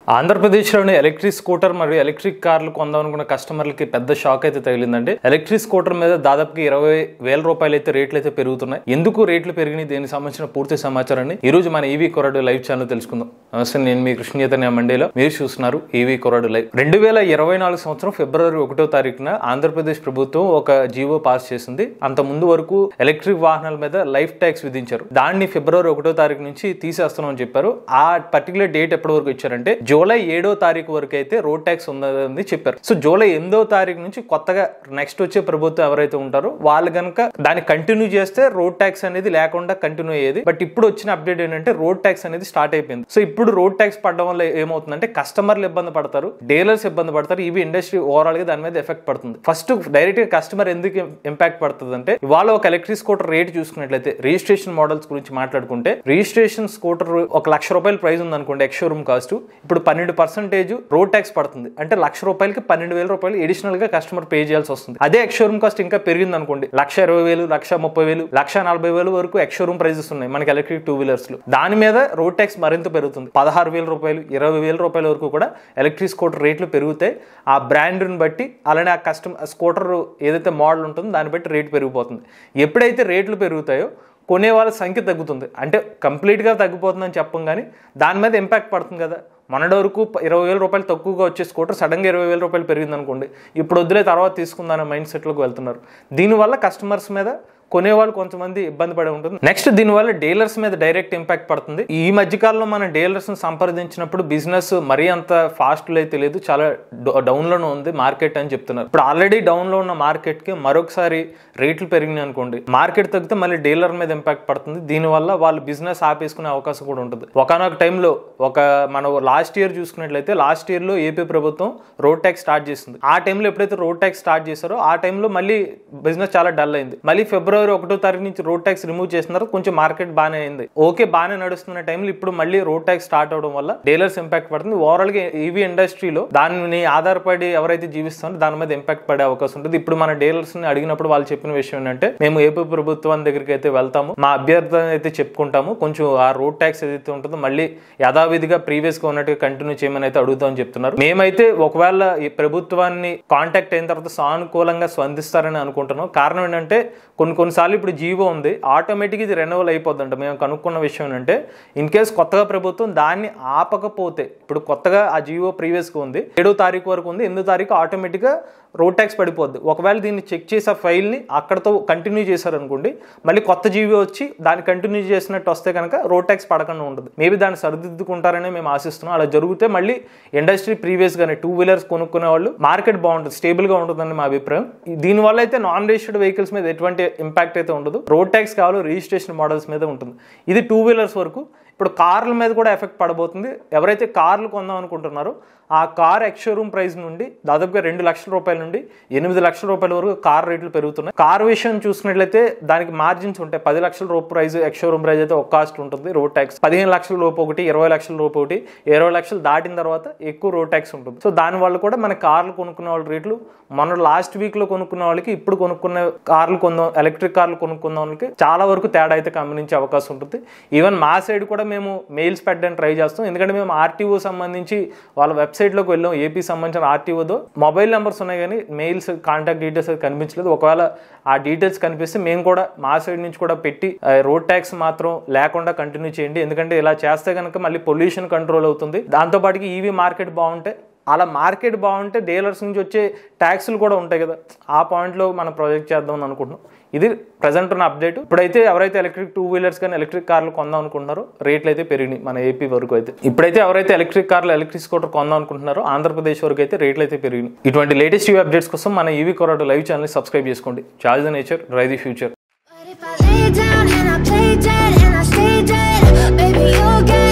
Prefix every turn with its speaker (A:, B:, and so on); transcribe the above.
A: ఆంధ్రప్రదేశ్లోని electric scooter మరియు electric కార్లు కొందామనుకున్న కస్టమర్లకి పెద్ద షాక్ అయితే తగిలిందండి. ఎలక్ట్రిక్ స్కూటర్ మీద దాదాపుకి 20,000 రూపాయలు అయితే రేట్లు అయితే పెరుగుతున్నాయి. ఎందుకు రేట్లు పెరిగినాయి, దీనికి సంబంధించిన పూర్తి సమాచారాన్ని ఈ రోజు మన ఈవీ కొరాడు లైవ్ ఛానల్ తెలుసుకుందాం. నమస్తే, నేను మీ కృష్ణ చైతన్య మండేలో, మీరు చూస్తున్నారు ఈవీ కొరాడు లైవ్. 2024 సంవత్సరం ఫిబ్రవరి 1వ తారీఖున ఆంధ్రప్రదేశ్ ప్రభుత్వం ఒక జీవో పాస్ చేసింది. అంత ముందు వరకు ఎలక్ట్రిక్ వాహనాల మీద లైఫ్ ట్యాక్స్ విధించారు. దాన్ని ఫిబ్రవరి 1వ తారీఖు నుంచి తీసేస్తున్నామని చెప్పారు. ఆ పర్టికులర్ డేట్ ఎప్పటి వరకు ఇచ్చారంటే జూలై 7వ తారీఖు వరకు అయితే రోడ్ ట్యాక్స్ ఉందని చెప్పారు. సో జూలై 8వ తారీఖు నుంచి కొత్తగా నెక్స్ట్ వచ్చే ప్రభుత్వం ఎవరైతే ఉంటారో వాళ్ళు కనుక దాన్ని కంటిన్యూ చేస్తే రోడ్ ట్యాక్స్ అనేది లేకుండా కంటిన్యూ అయ్యేది. బట్ ఇప్పుడు వచ్చిన అప్డేట్ ఏంటంటే రోడ్ ట్యాక్స్ అనేది స్టార్ట్ అయిపోయింది. సో ఇప్పుడు రోడ్ ట్యాక్స్ పడడం వల్ల ఏమవుతుందంటే కస్టమర్లు ఇబ్బంది పడతారు, డీలర్స్ ఇబ్బంది పడతారు. ఇవి ఇండస్ట్రీ ఓవరాల్ గా దాని మీద ఎఫెక్ట్ పడుతుంది. ఫస్ట్ డైరెక్ట్ గా కస్టమర్ ఎందుకు ఇంపాక్ట్ పడుతుంది అంటే, ఇవాళ ఒక ఎలక్ట్రిక్ స్కూటర్ రేట్ చూసుకున్నట్లయితే రిజిస్ట్రేషన్ మోడల్స్ గురించి మాట్లాడుకుంటే రిజిస్ట్రేషన్ స్కూటర్ ₹1,00,000 ప్రైస్ ఉంది అనుకోండి, ఎక్స్ షోరూమ్ కాస్ట్. ఇప్పుడు 12% రోడ్ ట్యాక్స్ పడుతుంది అంటే ₹1,00,000కి ₹12,000 అడిషనల్ గా కస్టమర్ పే చేయాల్సి వస్తుంది. అదే ఎక్స్ షోరూమ్ కాస్ట్ ఇంకా పెరిగింది అనుకోండి, ₹1,20,000, ₹1,30,000, ₹1,40,000 వరకు ఎక్స్ షోరూమ్ ప్రైజెస్ ఉన్నాయి మనకి ఎలక్ట్రిక్ 2 వీలర్స్ లో. దాని మీద రోడ్ ట్యాక్స్ మరింత పెరుగుతుంది. ₹16,000, ₹20,000 వరకు కూడా ఎలక్ట్రిక్ స్కూటర్ రేట్లు పెరుగుతాయి. ఆ బ్రాండ్ని బట్టి, అలానే ఆ స్కూటర్ ఏదైతే మోడల్ ఉంటుందో దాన్ని బట్టి రేటు పెరిగిపోతుంది. ఎప్పుడైతే రేట్లు పెరుగుతాయో కొనే వాళ్ళ సంఖ్య తగ్గుతుంది. అంటే కంప్లీట్గా తగ్గిపోతుందని చెప్పం, కానీ దాని మీద ఇంపాక్ట్ పడుతుంది కదా. మొన్నటి వరకు ₹20,000 తక్కువగా వచ్చే స్కూటర్ సడన్గా ₹20,000 పెరిగింది అనుకోండి, ఇప్పుడు వద్దులే తర్వాత తీసుకుందానే మైండ్ సెట్లోకి వెళ్తున్నారు. దీనివల్ల కస్టమర్స్ మీద కొనేవాళ్ళు కొంతమంది ఇబ్బంది పడి ఉంటుంది. నెక్స్ట్ దీనివల్ల డీలర్స్ మీద డైరెక్ట్ ఇంపాక్ట్ పడుతుంది. ఈ మధ్యకాలంలో మన డీలర్స్ ని సంప్రదించినప్పుడు బిజినెస్ మరీ అంత ఫాస్ట్ లో అయితే లేదు, చాలా డౌన్ లోనే ఉంది మార్కెట్ అని చెప్తున్నారు. ఇప్పుడు ఆల్రెడీ డౌన్ లో ఉన్న మార్కెట్ కి మరొకసారి రేట్లు పెరిగినాయి అనుకోండి, మార్కెట్ తగ్గితే మళ్ళీ డీలర్ మీద ఇంపాక్ట్ పడుతుంది. దీనివల్ల వాళ్ళు బిజినెస్ ఆపేసుకునే అవకాశం కూడా ఉంటుంది. ఒకనొక టైంలో మనం లాస్ట్ ఇయర్ చూసుకున్నట్లయితే, లాస్ట్ ఇయర్ లో ఏపీ ప్రభుత్వం రోడ్ ట్యాక్స్ స్టార్ట్ చేసింది. ఆ టైంలో ఎప్పుడైతే రోడ్ ట్యాక్స్ స్టార్ట్ చేశారో ఆ టైంలో మళ్ళీ బిజినెస్ చాలా డల్ అయింది. మళ్ళీ ఫిబ్రవరి 1వ తారీఖు నుంచి రోడ్ ట్యాక్స్ రిమూవ్ చేసినారు, కొంచెం మార్కెట్ బాగానే అయింది. ఓకే, బాగానే నడుస్తున్న టైంలో ఇప్పుడు మళ్ళీ రోడ్ ట్యాక్స్ స్టార్ట్ అవడం వల్ల డీలర్స్ ఇంపాక్ట్ పడుతుంది. ఓవరాల్ గా ఈవీ ఇండస్ట్రీలో దాన్ని ఆధారపడి ఎవరైతే జీవిస్తారో దాని మీద ఇంపాక్ట్ పడే అవకాశం ఉంటుంది. ఇప్పుడు మన డీలర్స్ ని అడిగినప్పుడు వాళ్ళు చెప్పిన విషయం ఏంటంటే, మేము ఏపీ ప్రభుత్వం దగ్గరికి అయితే వెళ్తాము, మా అభ్యర్థన అయితే చెప్పుకుంటాము, కొంచెం ఆ రోడ్ ట్యాక్స్ ఏదైతే ఉంటుందో మళ్ళీ యథావిధిగా ప్రీవియస్ గా ఉన్నట్టుగా కంటిన్యూ చేయమని అయితే అడుగుతామని చెప్తున్నారు. మేమైతే ఒకవేళ ఈ ప్రభుత్వాన్ని కాంటాక్ట్ అయిన తర్వాత సానుకూలంగా స్పందిస్తారని అనుకుంటున్నాం. కారణం ఏంటంటే కొన్నిసార్లు ఇప్పుడు జీవో ఉంది, ఆటోమేటిక్ ఇది రెన్యువల్ అయిపోద్దంట. మేము కనుక్కున్న విషయం ఏంటంటే, ఇన్ కేసు కొత్తగా ప్రభుత్వం దాన్ని ఆపకపోతే, ఇప్పుడు కొత్తగా ఆ జీవో ప్రీవియస్గా ఉంది, 7వ తారీఖు వరకు ఉంది, 8వ తారీఖు ఆటోమేటిక్గా రోడ్ ట్యాక్స్ పడిపోద్ది. ఒకవేళ దీన్ని చెక్ చేసి ఆ ఫైల్ని అక్కడతో కంటిన్యూ చేశారనుకోండి, మళ్ళీ కొత్త జీవో వచ్చి దాన్ని కంటిన్యూ చేసినట్టు వస్తే కనుక రోడ్ ట్యాక్స్ పడకుండా ఉంటుంది. మేబీ దాన్ని సరిదిద్దుకుంటారని మేము ఆశిస్తున్నాం. అలా జరిగితే మళ్ళీ ఇండస్ట్రీ ప్రీవియస్గానే 2 వీలర్స్ కొనుక్కునే వాళ్ళు మార్కెట్ బాగుంటుంది, స్టేబుల్గా ఉంటుందని మా అభిప్రాయం. దీనివల్ల అయితే నాన్ రిజిస్టర్డ్ వెహికల్స్ మీద ఎటువంటి ఇంపాక్ట్ అయితే ఉండదు. రోడ్ ట్యాక్స్ కావాలి రిజిస్ట్రేషన్ మోడల్స్ మీద ఉంటుంది. ఇది 2 వీలర్స్ వరకు. ఇప్పుడు కార్ల మీద కూడా ఎఫెక్ట్ పడబోతుంది. ఎవరైతే కార్లు కొందాం అనుకుంటున్నారో ఆ కార్ ఎక్స్ షోరూమ్ ప్రైస్ నుండి దాదాపుగా ₹2,00,000 నుండి ₹8,00,000 వరకు కార్ రేట్లు పెరుగుతున్నాయి. కార్ విషయం చూసుకున్నట్లయితే దానికి మార్జిన్స్ ఉంటాయి. ₹10,00,000 ప్రైస్ ఎక్స్ షోరూమ్ ప్రైస్ అయితే ఒక కాస్ట్ ఉంటుంది రోడ్ ట్యాక్స్. ₹15,00,000 లోపు ఒకటి, ₹20,00,000 లోపు ఒకటి, 20,00,000 దాటిన తర్వాత ఎక్కువ రోడ్ ట్యాక్స్ ఉంటుంది. సో దానివల్ల కూడా మన కార్లు కొనుక్కునే వాళ్ళ రేట్లు మన లాస్ట్ వీక్ లో కొనుక్కున్న వాళ్ళకి ఇప్పుడు కొనుక్కున్న కార్లు ఎలక్ట్రిక్ కార్లు కొనుక్కున్న వాళ్ళకి చాలా వరకు తేడా అయితే గమనించే అవకాశం ఉంటుంది. ఈవెన్ మా సైడ్ కూడా మేము మెయిల్స్ పెట్టడానికి ట్రై చేస్తాం. ఎందుకంటే మేము ఆర్టీఓ సంబంధించి వాళ్ళ వెబ్సైట్లోకి వెళ్ళాం. ఏపీ సంబంధించిన ఆర్టీఓతో మొబైల్ నెంబర్స్ ఉన్నాయి, కానీ మెయిల్స్ కాంటాక్ట్ డీటెయిల్స్ అయితే కనిపించలేదు. ఒకవేళ ఆ డీటెయిల్స్ కనిపిస్తే మేము కూడా మా సైడ్ నుంచి కూడా పెట్టి రోడ్ ట్యాక్స్ మాత్రం లేకుండా కంటిన్యూ చేయండి. ఎందుకంటే ఇలా చేస్తే కనుక మళ్ళీ పొల్యూషన్ కంట్రోల్ అవుతుంది. దాంతోపాటుకి ఈవీ మార్కెట్ బాగుంటే, అలా మార్కెట్ బాగుంటే డీలర్స్ నుంచి వచ్చే ట్యాక్సులు కూడా ఉంటాయి కదా, ఆ పాయింట్లో మనం ప్రాజెక్ట్ చేద్దాం అనుకుంటున్నాం. ఇది ప్రజెంట్ ఉన్న అప్డేట్. ఇప్పుడైతే ఎవరైతే ఎలక్ట్రిక్ 2 వీలర్స్ కానీ ఎలక్ట్రిక్ కార్లు కొందాం అనుకుంటున్నారో రేట్లు అయితే పెరిగినాయి మన ఏపీ వరకు అయితే. ఇప్పుడైతే ఎవరైతే ఎలక్ట్రిక్ కార్లు ఎలక్ట్రిక్ స్కూటర్ కొందాం అనుకుంటున్నారో ఆంధ్రప్రదేశ్ వరకు అయితే రేట్లు అయితే పెరిగినాయి. ఇటువంటి లేటెస్ట్ ఈవీ అప్డేట్స్ కోసం మన ఈవీ కొరాడు లైవ్ ఛానల్ సబ్స్క్రైబ్ చేసుకోండి. Charge the nature, drive the future.